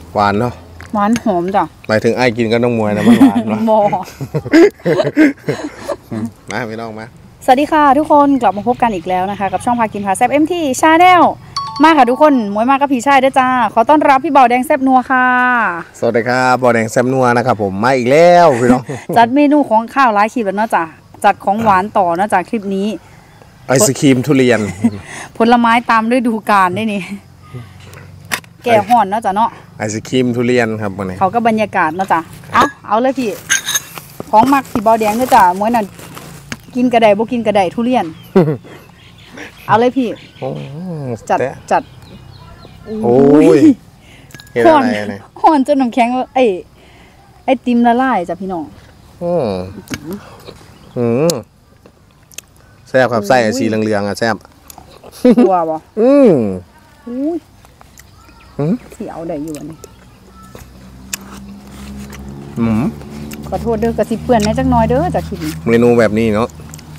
หวานเนาะหวานหอมจ้ะหมายถึงไอ้กินก็ต้องมวยนะมันหวานเนาะมาพี่น้องมาสวัสดีค่ะทุกคนกลับมาพบกันอีกแล้วนะคะกับช่องพากินพาแซบMT Channel มาค่ะทุกคนมวยมากกับพี่ชายด้วยจ้าขอต้อนรับพี่บ่าวแดงแซบนัวค่ะสวัสดีครับบ่าวแดงแซบนัวนะครับผมมาอีกแล้วพี่น้องจัดเมนูของข้าวหลายคลิปแล้วเนาะจ้ะจัดของหวานต่อเนาะจากคลิปนี้ไอศครีมทุเรียนผลไม้ตามฤดูกาลได้นี่แก่ห่อนเนาะจ้ะเนาะไอศครีมทุเรียนครับวันนี้เขาก็บรรยากาศเนาะจ้ะเอาเลยพี่ของมักพี่บ่าวแดงเนาะจ้ะมวยนั่นกินกระไดบ่กินกระไดทุเรียนเอาเลยพี่จัดโอ้ยห่อนจนน้ำแข็งไอติมละลายจ้ะพี่น้องแซ่บครับไส้สีเหลืองๆอ่ะแซ่บกลัวบ่ที่เอาได้อยู่อันนี้ขอโทษเด้อกระซิบเปื่อนในจักน้อยเด้อจากคลิปนี้เมนูแบบนี้เนาะ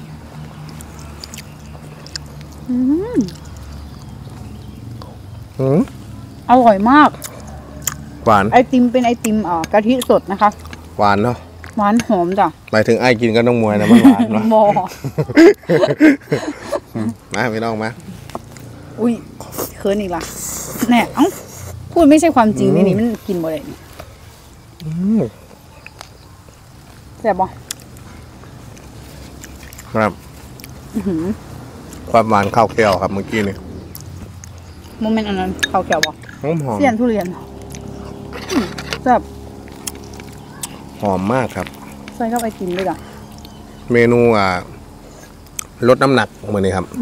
อร่อยมากหวานไอติมเป็นไอติมกะทิสดนะคะหวานเนาะหวานหอมจ้ะหมายถึงไอ้กินก็ต้องมวยนะมันหวานเนาะมาพี่น้องมาอุ้ยเคินอีกละแน่พูดไม่ใช่ความจริงนี่มันกินบ่ได้แซ่บบ่ครับความหวานข้าวแก้วครับเมื่อกี้นี่โมเมนต์อันนั้นข้าวแก้วบ่หอมเสี้ยนทุเรียนแซ่บหอมมากครับใส่เข้าไปกินด้วยจ้ะเมนูลดน้ำหนักเหมือนนี้ครับ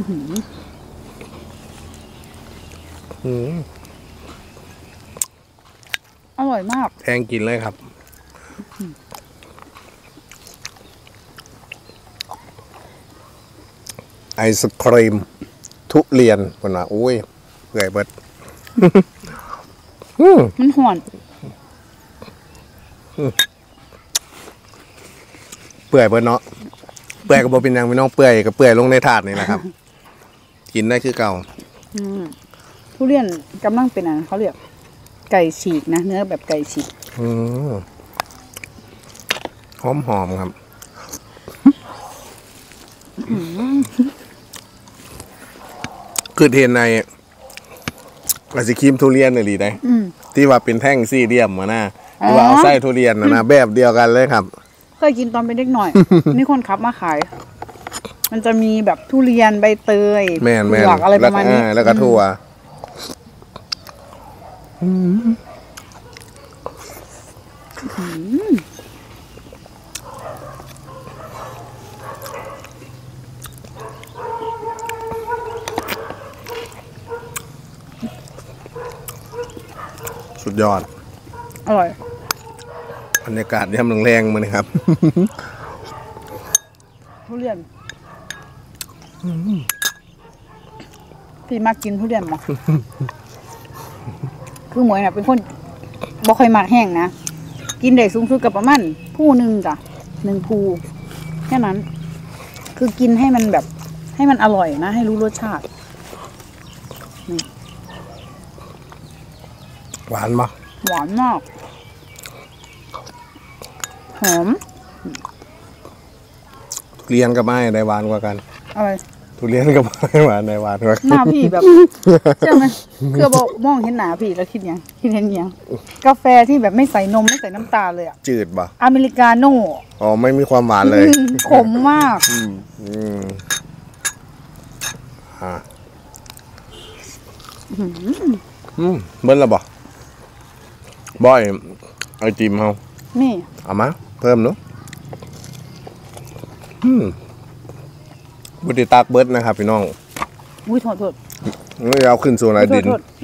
อร่อยมากแพงกินเลยครับไอศครีมทุเรียนคนว่าอุ้ยเปื่อยเบิดมันห่อนเปื่อยเบิดเนาะเปื่อยกับโบเป็นยังพี่น้องเปื่อยกับเปื่อยลงในถาดนี่แหละครับกินได้คือเก่าทุเรียนกำลังเป็นอะไรเขาเรียกไก่ฉีกนะเนื้อแบบไก่ฉีกหอมครับคือเทนในไอศครีมทุเรียนเลยดีได้ที่ว่าเป็นแท่งสี่เหลี่ยมมาหน้าที่ว่าเอาไส้ทุเรียนนะแบบเดียวกันเลยครับเคยกินตอนเป็นเด็กหน่อยมีคนขับมาขายมันจะมีแบบทุเรียนใบเตยแม่นอะไรประมาณนี้แล้วก็ถั่วสุดยอดอร่อยบรรยากาศย่ำแรงๆมาเลยครับทุเรียนพี่มากินทุเรียนมั้ยคือหมวยน่ะเป็นคนบ่ค่อยมักแห้งนะกินได้สูงสุดกับประมาณผู้นึงจ้ะ1ภูแค่นั้นคือกินให้มันแบบให้มันอร่อยนะให้รู้รสชาตินี่หวานมากหวานมากหอมทุเรียนกับไม้ได้หวานกว่ากันอะไรทุเรียนกับไม้หวานได้หวานกว่าหน้าพี่แบบใช่ไหมคือบอกมองเห็นหน้าพี่แล้วคิดยังคิดเห็นยังกาแฟที่แบบไม่ใส่นมไม่ใส่น้ำตาลเลยอ่ะจืดป่ะอเมริกาโน่อ๋อไม่มีความหวานเลยขมมากเบิ้ลละบ่บ่อยไอติมเขานี่เอามาเพิ่มเนาะบุตรตากเบิร์ดนะครับพี่น้องอุ้ยโทษนี่เอาขึ้นสู่ในดิน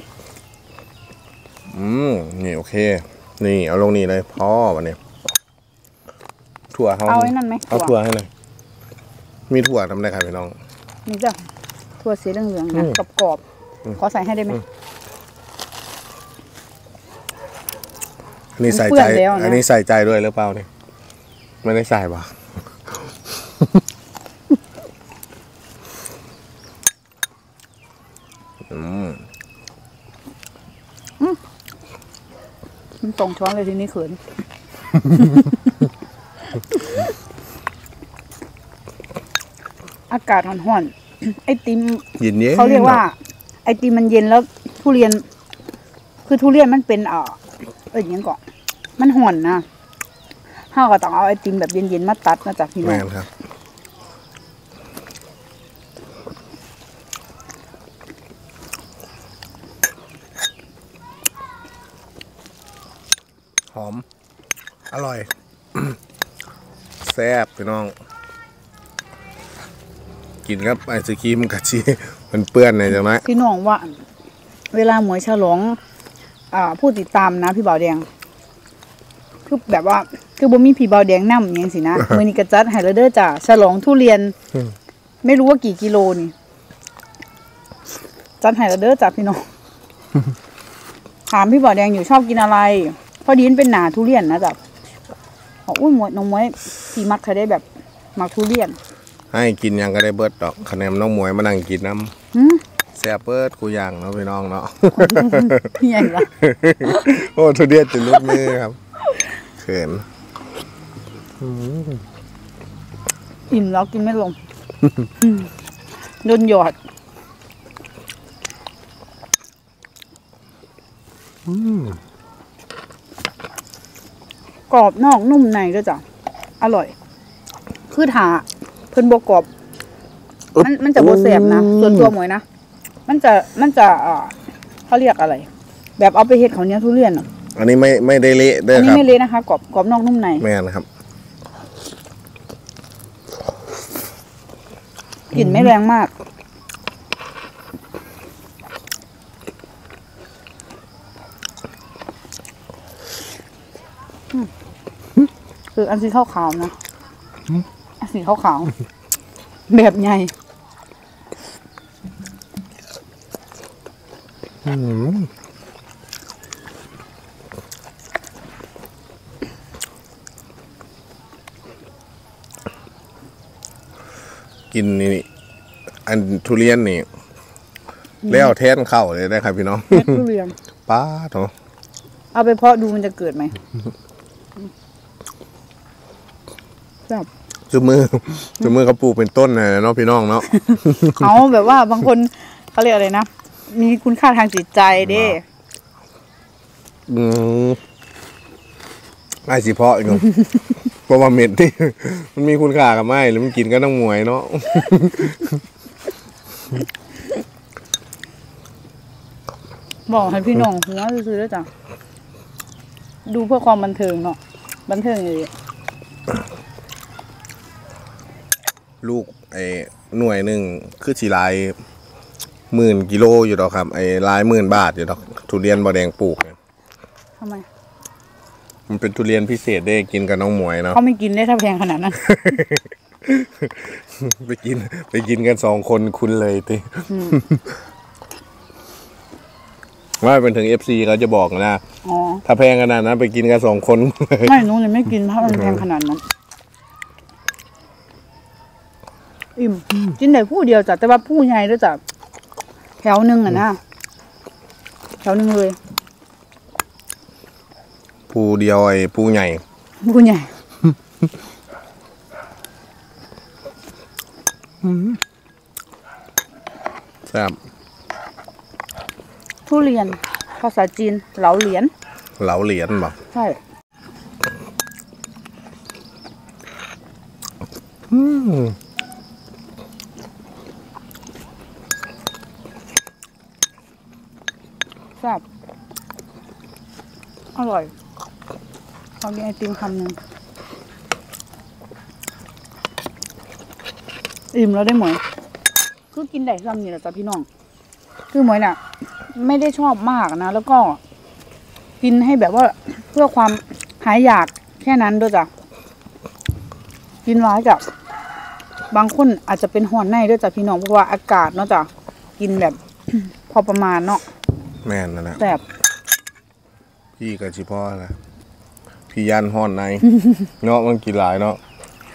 นี่โอเคนี่เอาลงนี่เลยพ่อวันนี้ถั่วเขาเอาไอ้นั่นไหมเอาถั่วให้เลยมีถั่วทำได้ครับพี่น้องนี่จ้ะถั่วสีเหลืองๆนะกรอบๆขอใส่ให้ได้ไหมอันนี้ใส่ใจอันนี้ใส่ใจด้วยหรือเปล่าเนี่ยไม่ได้ใส่ป่ะ 2 ช้อนเลยทีนี้เขิน อากาศร้อนๆไอติมเย็นๆเขาเรียกว่า ไอติมมันเย็นแล้วทุเรียน คือทุเรียนมันเป็นอย่างนี้ก่อนมันห่อนนะห้าก็ต้องเอาไอติมแบบเย็นๆมาตัดมาจากพี่น้แม่องนครับ หอม อร่อย แซ่บพี่น้อง กินครับไอศครีมกะชีมันเปื้อนในจังไหมพี่น้องว่า เวลาหมวยฉลองผู้ติดตามนะพี่บ่าวแดงคือแบบว่าคือบ่มีพี่บ่าวแดงนำอย่างสินะ มื้อนี้ก็จัดให้แล้วเด้อจ้ะฉลองทุเรียน ไม่รู้ว่ากี่กิโลนี่ จัดให้แล้วเด้อจ้ะพี่น้อง ถามพี่บ่าวแดงอยู่ชอบกินอะไรพอดีมันเป็นหนาทุเรียนนะจ๊ะอุ้ยหมวยน้องหมวยพี่มักเคยได้แบบมักทุเรียนให้กินยังก็ได้เบิดดอกคะแนนน้องหมวยมานั่งกินน้หืมำแซ่บเบิดกูย่างเนาะพี่น้องเนาะพี่ใหญ่ละโอ้ทุเรียนจะลุกมือครับเขินอิ่มแล้วกินไม่ลงโดนหยอดกรอบนอกนุ่มในด้วยจ้ะอร่อย คือถาเพิ่นบกรอบ มันจะโบแสบนะส่วนตัวหมวยนะมันจะเขาเรียกอะไร แบบเอาไปเฮ็ดข้าวเหนียวทุเรียนอ่ะอันนี้ไม่ได้เละเด้อัอนนี้ครับไม่เละนะคะกรอบนอกนุ่มในแม่นครับกลิ่นไม่แรงมากคืออันสีขาวๆนะอันสีขาวๆแบบใหญ่กินนี่อันทุเรียนนี่แล้วแทนเข้าเลยได้ครับพี่น้องเม็ดทุเรียนป้าโถเอาไปเพาะดูมันจะเกิดไหมแบบจุมือเขาปลูกเป็นต้นเลยเนาะพี่น้องเนาะเขาแบบว่าบางคนเขาเรียกอะไรนะ มีคุณค่าทางจิตใจเด้ไอ้สิเพาะอยู่ เพราะว่าเม็ดที่ มันมีคุณค่ากับไม้หรือมันกินก็ต้องหมวยเนาะบอกให้พี่น้องหัวซื้อๆแล้วจ้ะดูเพื่อความบันเทิงเนาะบันเทิงเลยลูกหน่วยหนึ่งคือสีลาย10,000 กิโลอยู่ดอกครับลาย10,000 บาทอยู่ดอกทุเรียนบ่แดงปลูกเนี่ยทำไมมันเป็นทุเรียนพิเศษได้กินกับน้องหมวยเนาะเขาไม่กินได้ถ้าแพงขนาดนั้นไปกินกัน2 คนคุณเลยติ ว่าเป็นถึง FC เขาจะบอกนะอ๋อถ้าแพงขนาดนั้นไปกินกัน2 คนไม่หนูเลยไม่กินถ้ามันแพงขนาดนั้น อิ่มกินได้ผู้เดียวจ้ะแต่ว่าผู้ใหญ่ด้วยจ้ะแถวหนึ่งอ่ะนะแถวหนึ่งเลยปูเดียวปูใหญ่ผู้ใหญ่แซ่บทุเรียนภาษาจีนเหลาเหรียญเหลาเหรียญบ่ใช่แซ่บอร่อยเอากินไอติมคำหนึ่งอิ่มแล้วได้หมวยคือกินได้ซ้ำนี่แหละจ้ะพี่น้องคือหมวยน่ะ ไม่ได้ชอบมากนะแล้วก็ กินให้แบบว่าเพื่อความหายอยากแค่นั้นด้วยจ้ะกินร้ายกับบางคนอาจจะเป็นห่อนในด้วยจ้ะพี่น้องเพราะว่าอากาศเนาะจ้ะกินแบบ พอประมาณเนาะแม่นนั่นแหละแซ่บพี่กับชิพ่อนะพี่ยันห่อนใน เนาะมันกินหลายเนาะ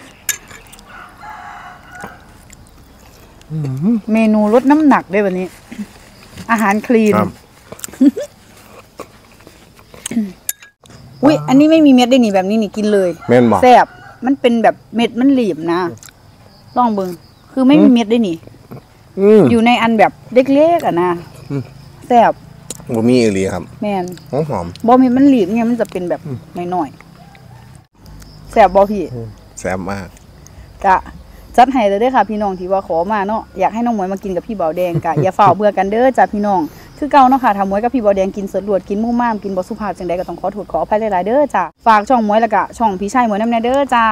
เมนูลดน้ำหนักได้วันนี้ อาหารคลีนครับอุ้ยอันนี้ไม่มีเม็ดได้นี่แบบนี้นี่กินเลยแม่นบ่แซ่บมันเป็นแบบเม็ดมันหลีบนะลองเบิ่งคือไม่มีเม็ดได้นี่อยู่ในอันแบบเล็กๆอ่ะนะแซ่บบ่มีอีหลีครับแม่นหอมบ่มีมันหลีบเนี่ยมันจะเป็นแบบน้อยๆแซ่บบ่พี่แซ่บมากกะจัดให้เลยเด้อค่ะพี่น้องที่ว่าขอมาเนาะอยากให้น้องหมวยมากินกับพี่เบาแดงกะ อย่าฝ่าเบื่อกันเด้อจ้าพี่น้องคือเก่าเนาะค่ะถ้าหมวยกับพี่เบาแดงกินเสดรวดกินมุ่มม่ามกินบ่สุภาพจังใดก็ต้องขอโทษขออภัยหลายๆเด้อจ้าฝากช่องหมวยแล้วก็ช่องพี่ชายหมวยนำแน่เด้อจ้า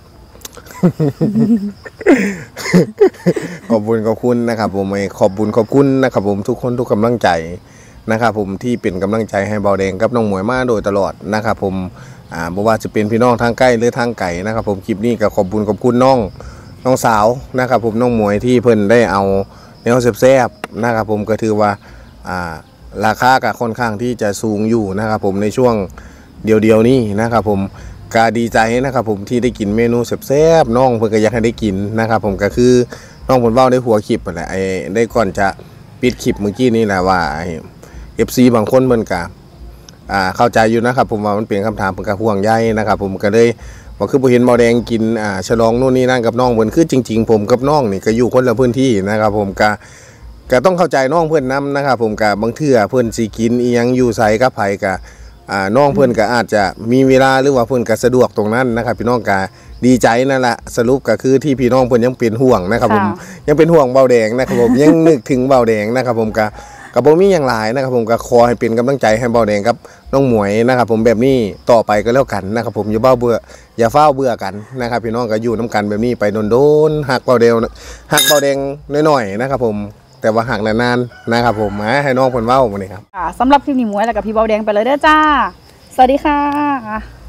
ขอบคุณนะครับผมขอบคุณนะครับผมทุกคนทุกกำลังใจนะครับผมที่เป็นกำลังใจให้เบาแดงกับน้องหมวยมาโดยตลอดนะครับผมบ่ว่าจะเป็นพี่น้องทางใกล้หรือทางไกลนะครับผมคลิปนี้ก็ขอบคุณน้องสาวนะครับผมน้องหมวยที่เพิ่นได้เอาแนวแซ่บๆนะครับผมก็ถือว่าราคาก็ค่อนข้างที่จะสูงอยู่นะครับผมในช่วงเดียวนี้นะครับผมก็ดีใจนะครับผมที่ได้กินเมนูแซ่บๆน้องเพิ่นก็อยากให้ได้กินนะครับผมก็คือน้องเพิ่นเว้าในหัวคลิปนั่นแหละได้ก่อนจะปิดคลิปเมื่อกี้นี้แหละว่าFC บางคนเพิ่นก็เข้าใจอยู่นะครับผมว่ามันเป็นคำถามเพิ่นก็ห่วงใยนะครับผมก็เลยว่าคือบ่เห็นเบาแดงกินฉลองนู่นนี่นั่นกับน้องเพิ่นคือจริงๆผมกับน้องนี่ก็อยู่คนละพื้นที่นะครับผมก็ต้องเข้าใจน้องเพิ่นนํนะครับผมก็บางเทื่อเพิ่นสิกินอีหยังอยู่ไสกับไผก็น้องเพิ่นก็อาจจะมีเวลาหรือว่าเพิ่นก็สะดวกตรงนั้นนะครับพี่น้องก็ดีใจนั่นแหละสรุปก็คือที่พี่น้องเพิ่นยังเป็นห่วงนะครับผมยังเป็นห่วงเบาแดงนะครับผมยังนึกถึงเบาแดงนะครับผมก็บ่มีอย่างหลายนะครับผมก็ขอให้เป็นกำลังใจให้เบาแดงกับน้องหมวยนะครับผมแบบนี้ต่อไปก็แล้วกันนะครับผมอย่าเฝ้าเบื่อกันนะครับพี่น้องก็อยู่น้ำกันแบบนี้ไปโดนๆหักเบาแดงน้อยๆนะครับผมแต่ว่าหักนานๆนะครับผมให้น้องเพิ่นเว้ามื้อนี้ครับสำหรับคลิปนี้หมวยแล้วกับพี่เบาแดงไปเลยเด้อจ้าสวัสดีค่ะ